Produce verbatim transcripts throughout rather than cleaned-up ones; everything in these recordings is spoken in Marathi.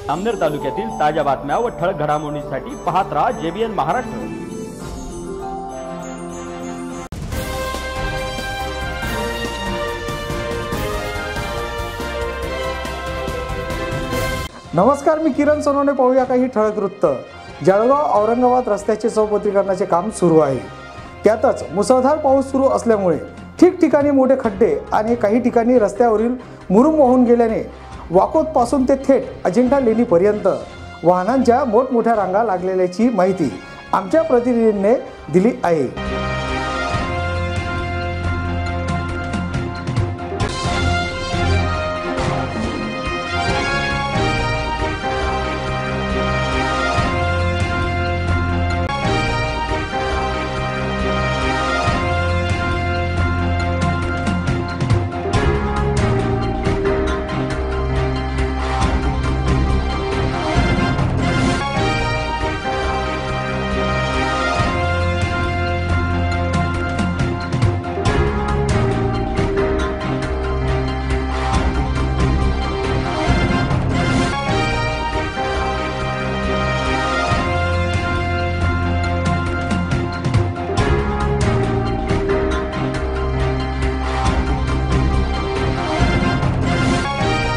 जामनेर तालुक्यातील ताज्या बातम्या व ठळक घडामोडींसाठी पाहत रहा जेबीएन महाराष्ट्र। नमस्कार, मी किरण सोनवणे। पाहूया काही ठळक वृत्त। जळगाव औरंगाबाद रस्त्याचे चौपदरीकरणाचे काम सुरू आहे। त्यातच मुसळधार पाऊस सुरू असल्यामुळे ठिकठिकाणी मोठे खड्डे आणि काही ठिकाणी रस्त्यावरील मुरुम वाहून गेल्याने वाकोद पासून ते थेट अजिंठा लेणीपर्यंत वाहनांच्या मोठमोठ्या रांगा लागलेल्याची माहिती आमच्या प्रतिनिधींनी दिली आहे।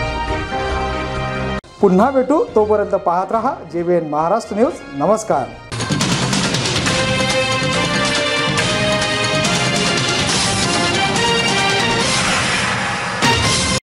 पुन्हा भेटू, तोपर्यंत पाहत रहा जेबीएन महाराष्ट्र न्यूज। नमस्कार।